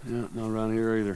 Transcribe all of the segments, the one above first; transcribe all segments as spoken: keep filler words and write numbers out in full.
Yeah, not around here either.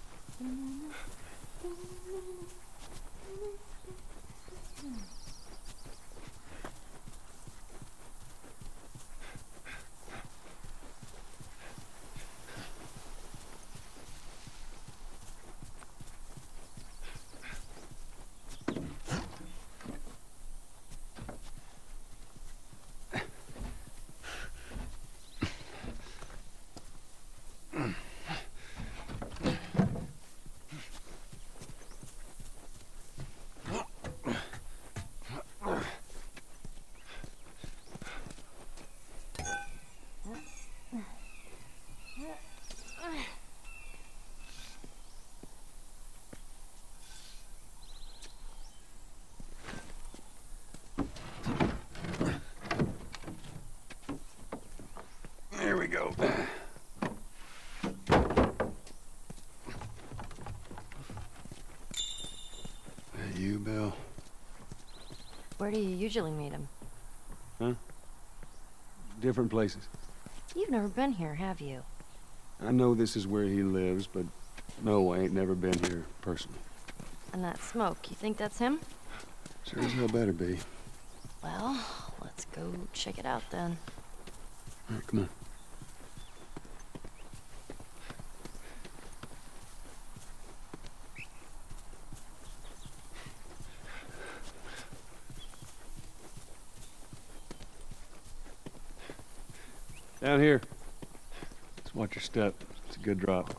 There we go. That you, Bill? Where do you usually meet him? Huh? Different places. You've never been here, have you? I know this is where he lives, but no, I ain't never been here personally. And that smoke, you think that's him? Sure as hell better be. Well, let's go check it out then. All right, come on. Down here. Just watch your step. It's a good drop.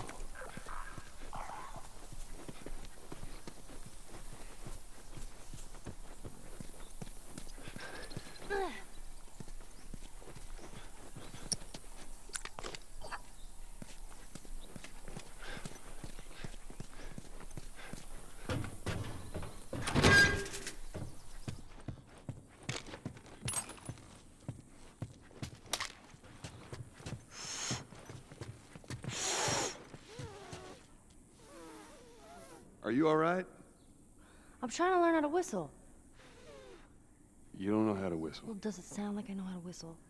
Are you all right? I'm trying to learn how to whistle. You don't know how to whistle. Well, does it sound like I know how to whistle?